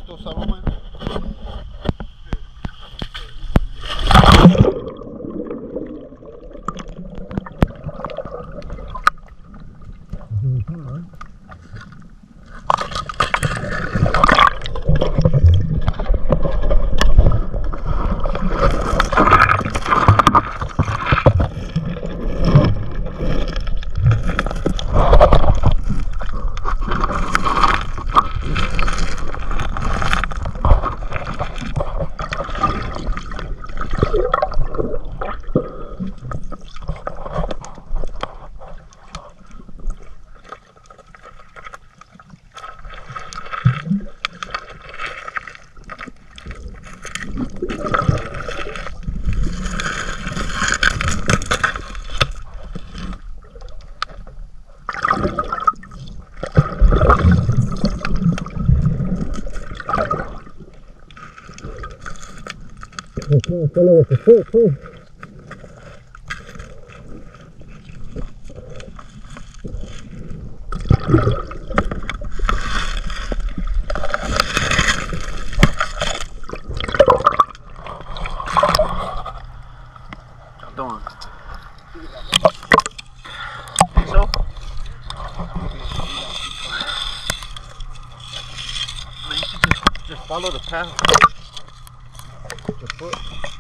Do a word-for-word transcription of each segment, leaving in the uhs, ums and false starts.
Pato Salomé. You can't fill it with the fruit too. How doing? Think so? Man, you should just, just follow the path. The foot.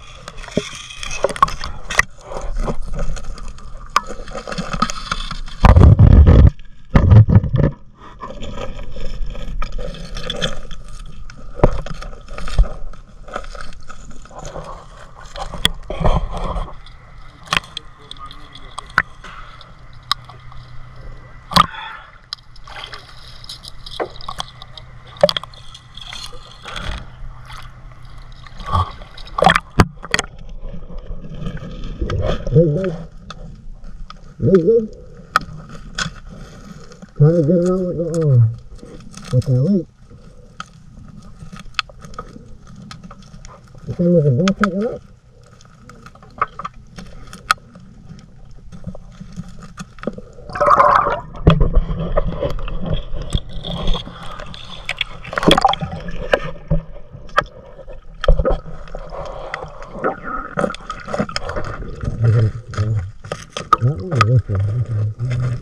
Big, big. Big, big. Trying to get around with the, uh, with that lake. You think we can both take it up? That one or this one?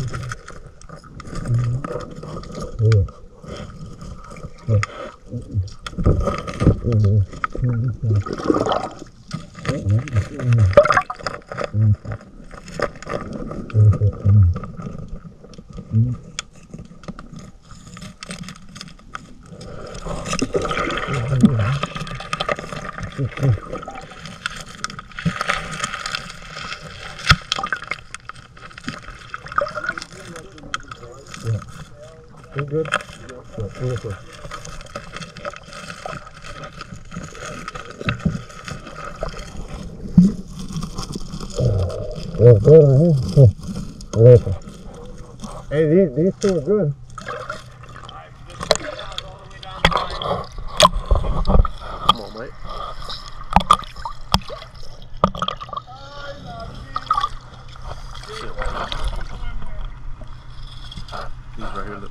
You good? Yeah, pull it up. Yeah, good right here. Oh, listen. Hey, these, these two are good. Come on, mate. These right here, look.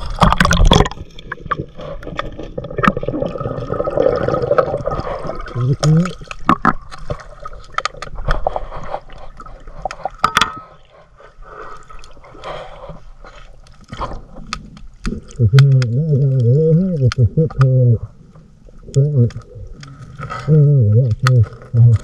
Everything? If you know, they're down the way here with the foot pole on it. Oh, no, that's nice. Uh-huh.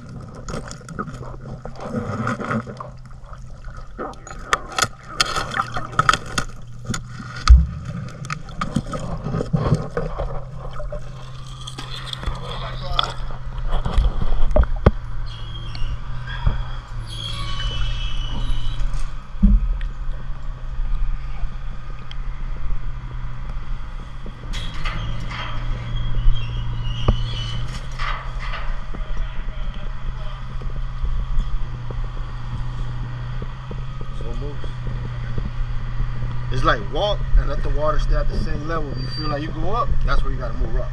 It's like walk and let the water stay at the same level. If you feel like you go up, that's where you gotta move up.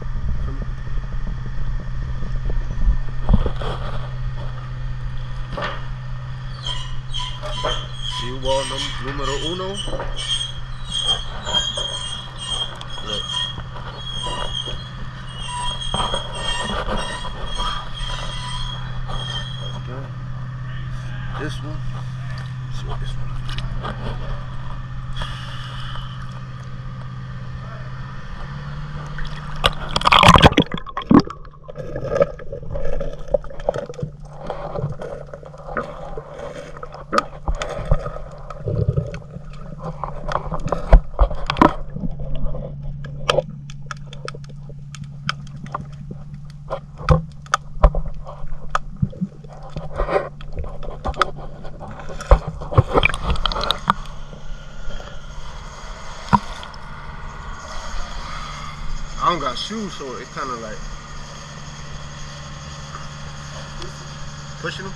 See wall num numero uno. Look. This one. Let's see what this one. I don't got shoes, so it kind of like pushing them.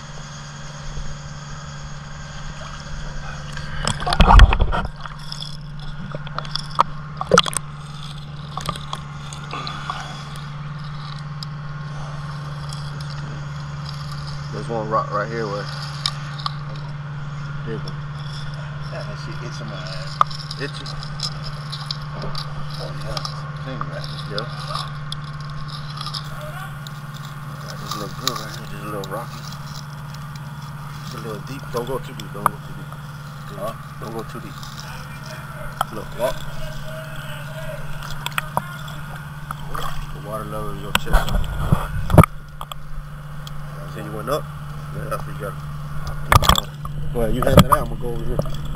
There's one rock right here where there's one. Yeah, that shit itching my ass. Itchy. Oh yeah. Thing, right? Yeah. There's a little good right here. Just a little rocky. It's a little deep. Don't go too deep. Don't go too deep. Huh? Don't go too deep. Look, walk. The water level in your chest. So you went up. Yeah, that's what you got. Well, you hand that out. I'm gonna go over here.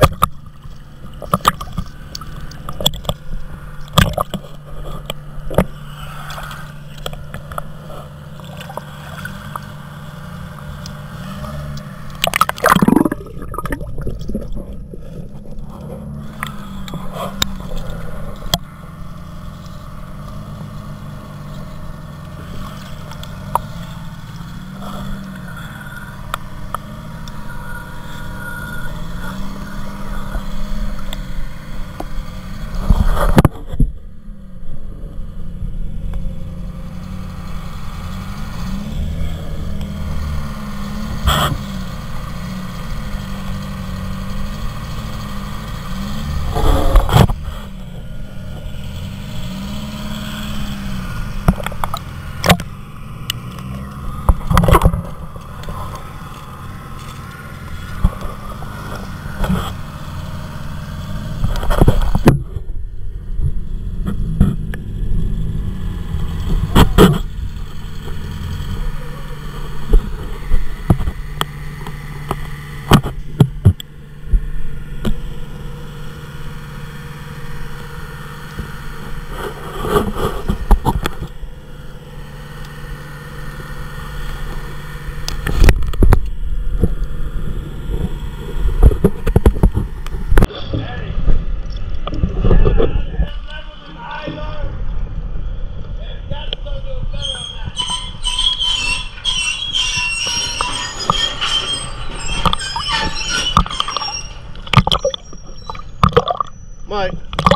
Mike.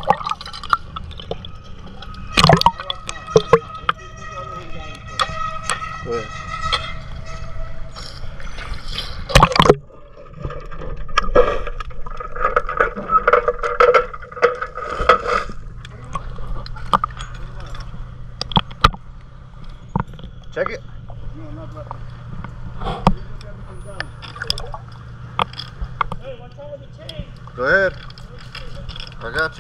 Go ahead. Check it. No, not right. Hey, what's wrong with the chain? Go ahead. I got you.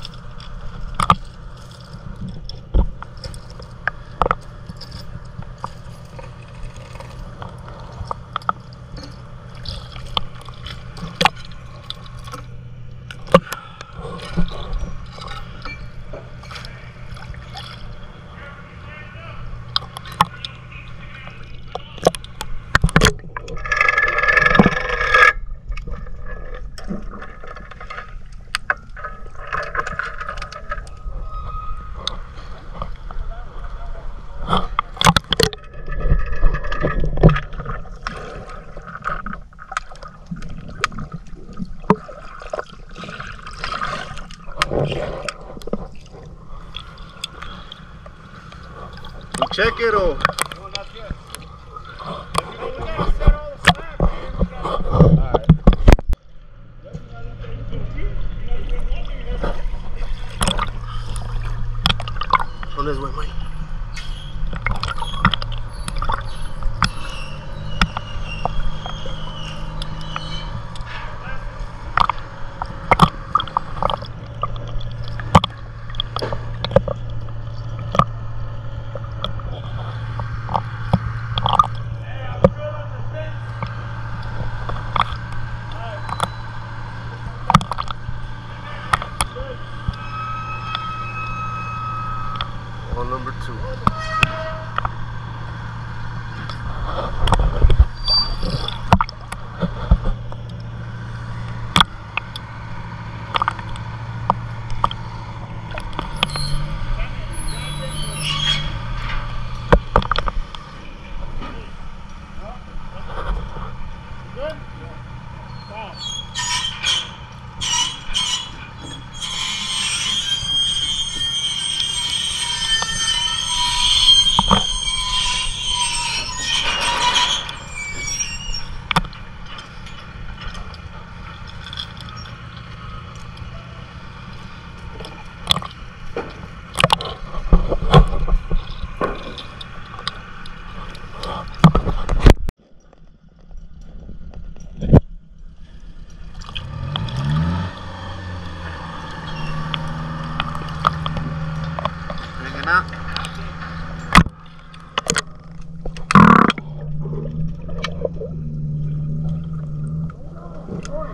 Check it or No, not yet. You know, we gotta set all the slabs, man. We gotta- alright. On this way, Mike.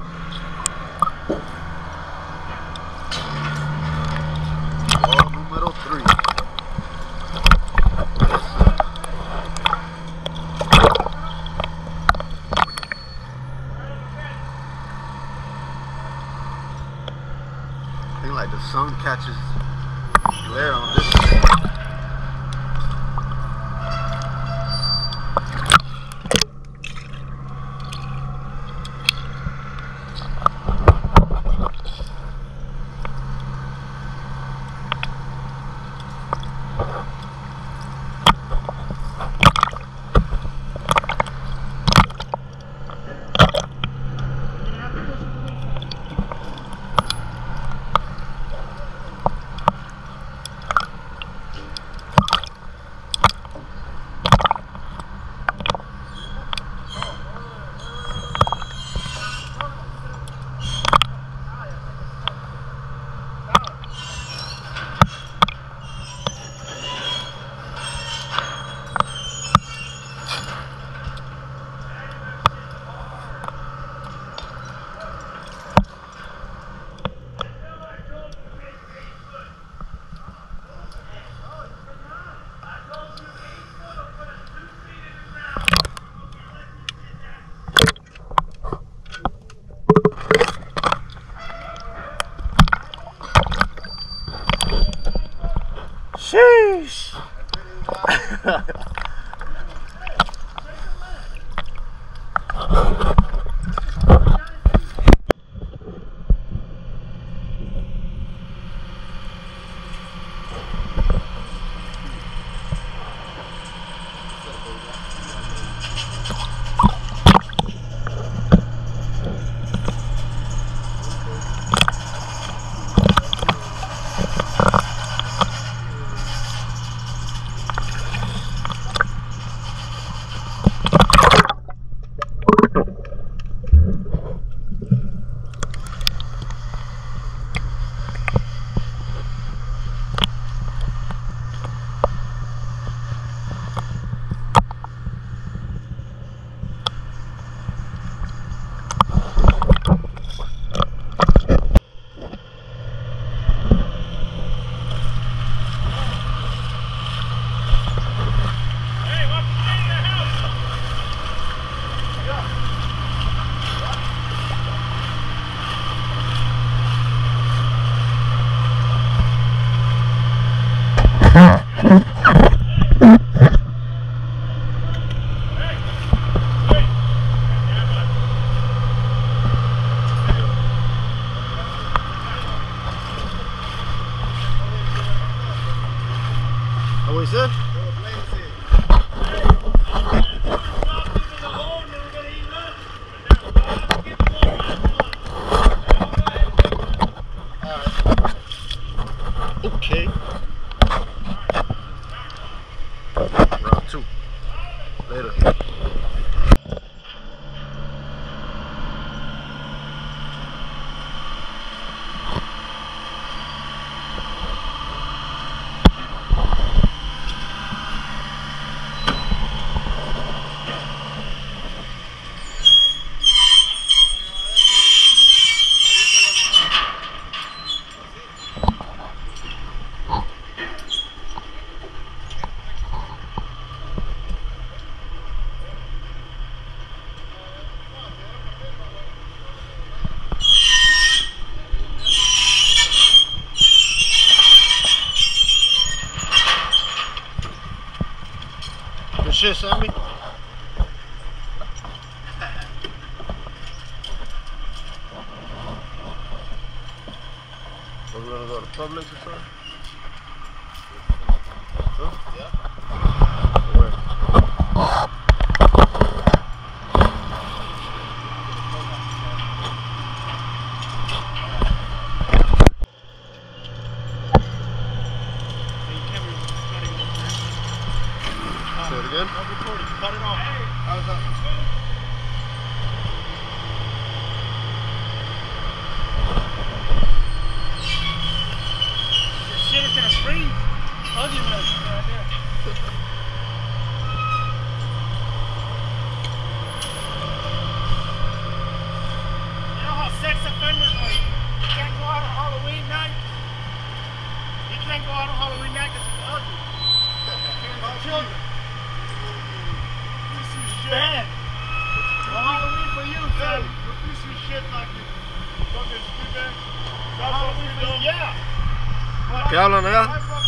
Ball numero three. I think like the sun catches glare on this. Sheesh. What he said? Okay. Round two. Later. Good shit, Sammy. We're gonna go to Publix or something? Huh? Yeah. Where? Say it again? I'm recording. Cut it off. How's that? ¿Qué hablan allá?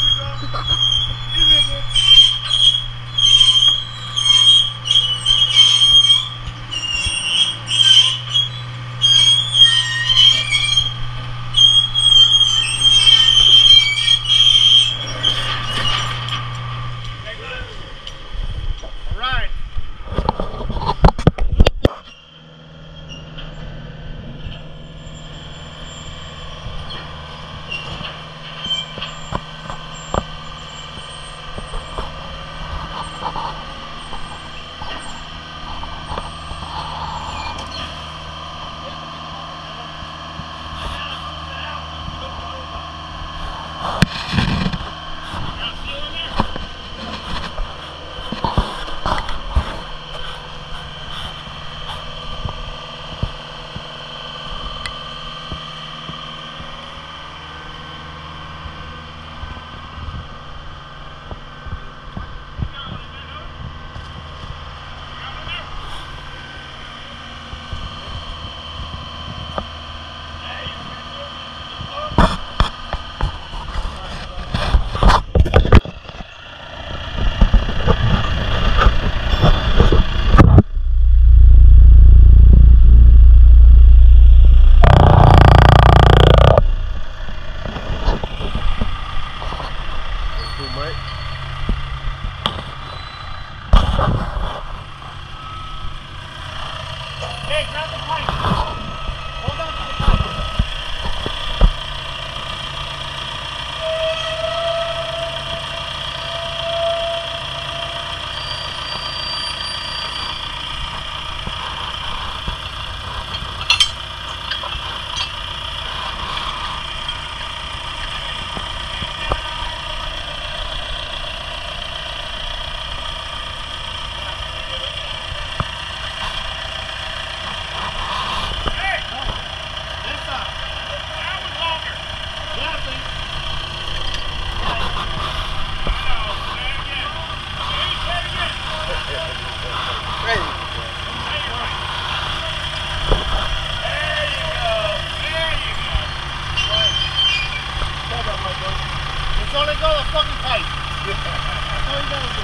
Only go the fucking pipe. That's all you gotta do.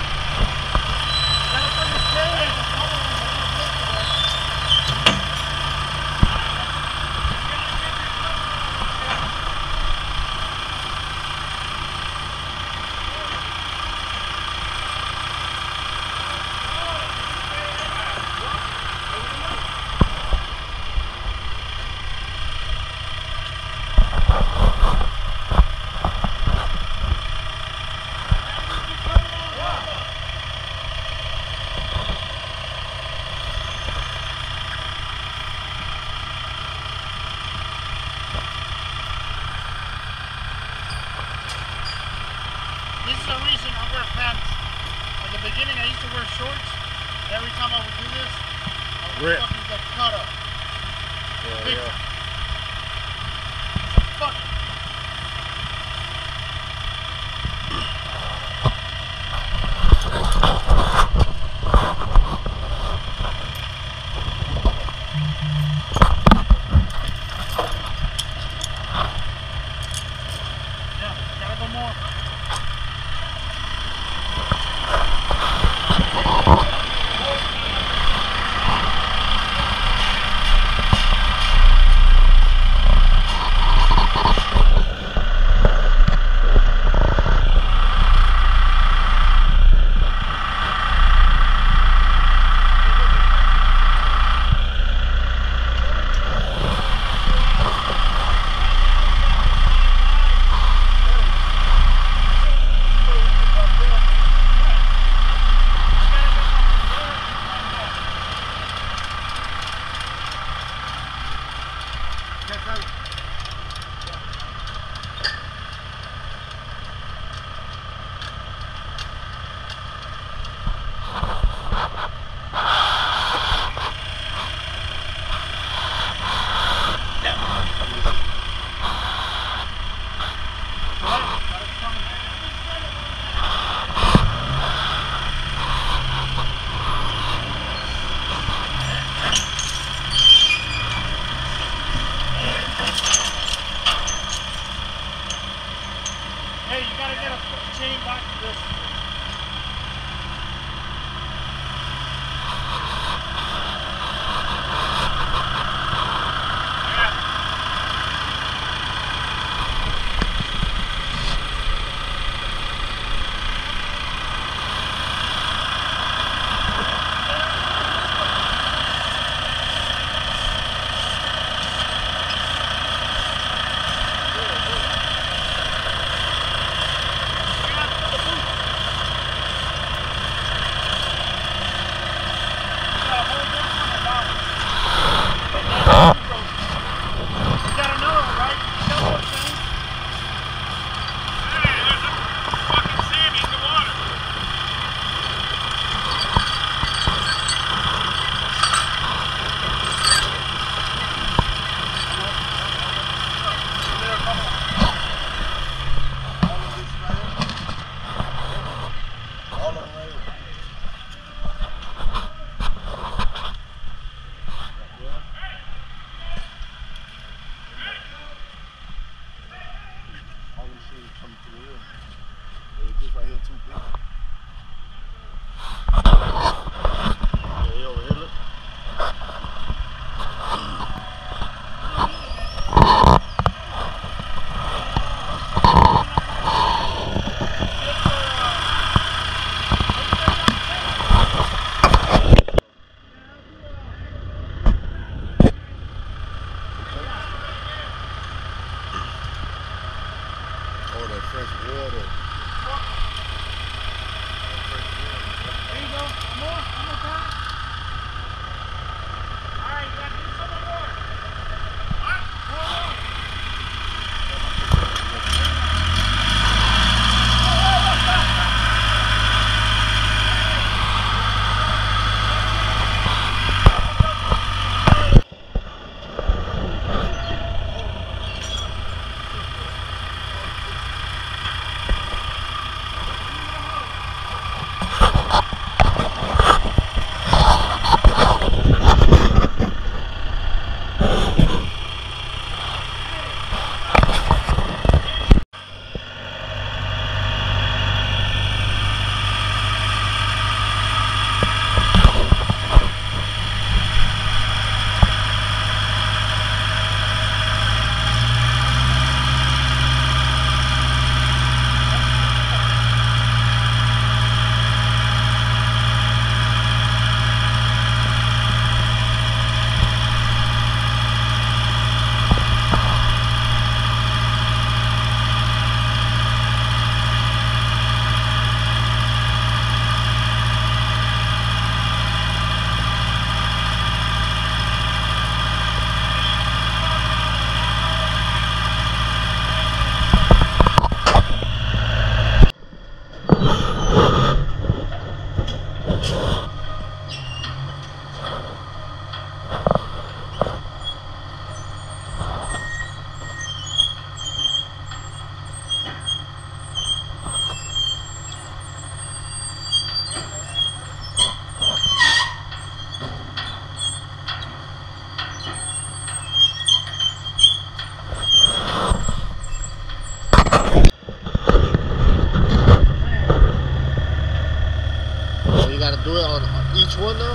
You gotta put your chain in the color and this is the reason I wear pants. At the beginning I used to wear shorts. Every time I would do this, I would Rip. fucking get cut up. Yeah, Big yeah. time. Fuck. Yeah, gotta go more. You gotta know, right? You know what I'm saying? Hey, there's a fucking Sammy in the water. Do it on each one though?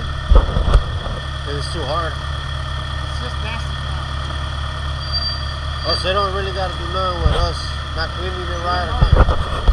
It's too hard. It's just nasty now. Oh, so they don't really gotta do nothing with us not cleaning it right or nothing.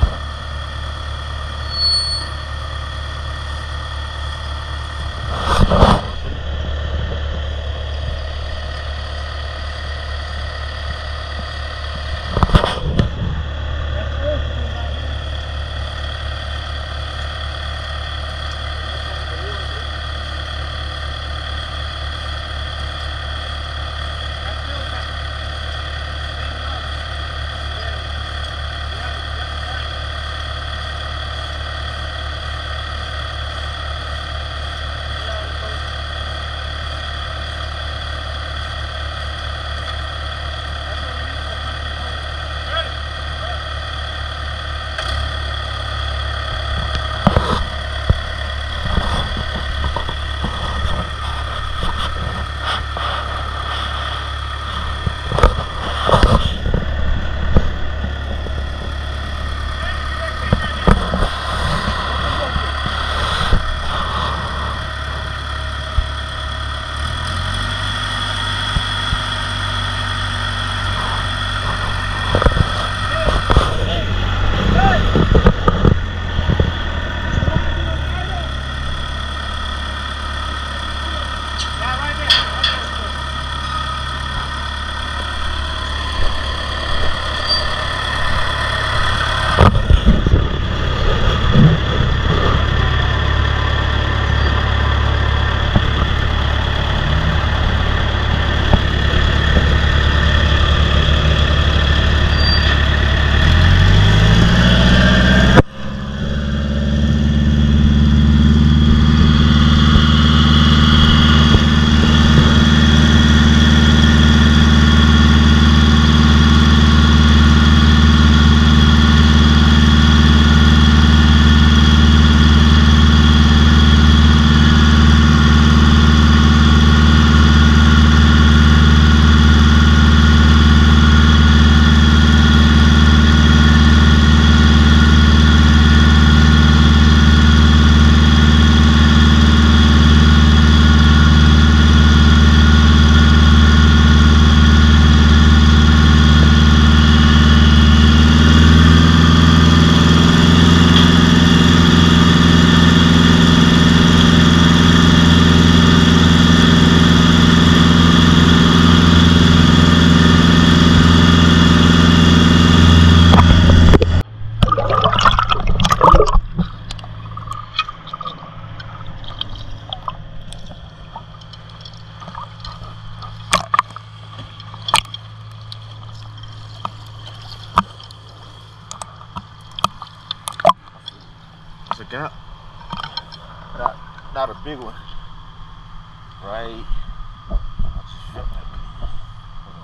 gap. Not, not a big one. Right. I just felt that one. Hold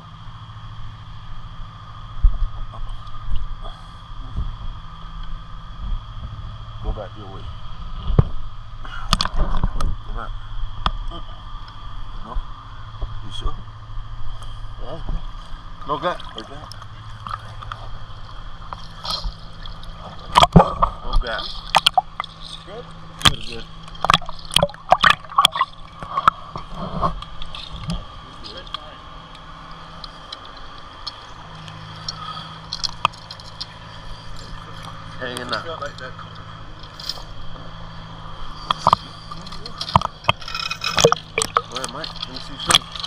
on. Go back your way. Go back. No? You sure? Yeah. No gap. No gap. No gap. Good? Good, good. Hanging out. Felt like that. Go ahead, Mike. Let me see you.